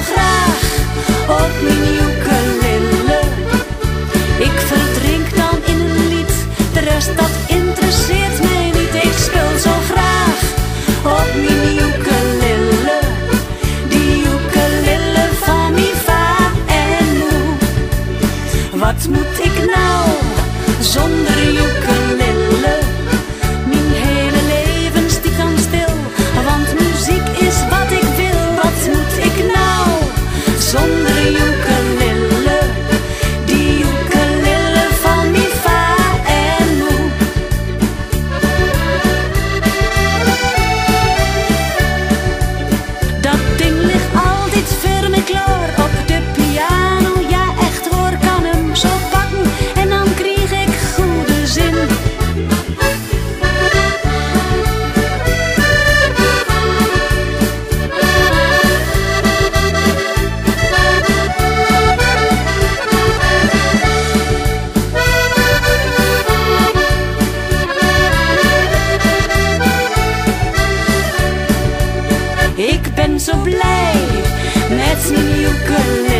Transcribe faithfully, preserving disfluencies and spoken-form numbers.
graag op mijn ukulele. Ik verdrink dan in een lied, de rest dat interesseert mij niet. Ik speel zo graag op mijn ukulele, die ukulele van mi fa en moe. Wat moet ik nou zonder ukulele? Mijn hele leven stiet dan stil, want muziek is wat ik wil. Wat moet ik nou zonder ukulele? Die ukulele van mi fa en moe. Dat ding ligt altijd voor me klaar op de piano. Ja, echt hoor, kan hem zo pakken en dan krijg ik goede zin. Ik ben zo blij met mijn ukulele.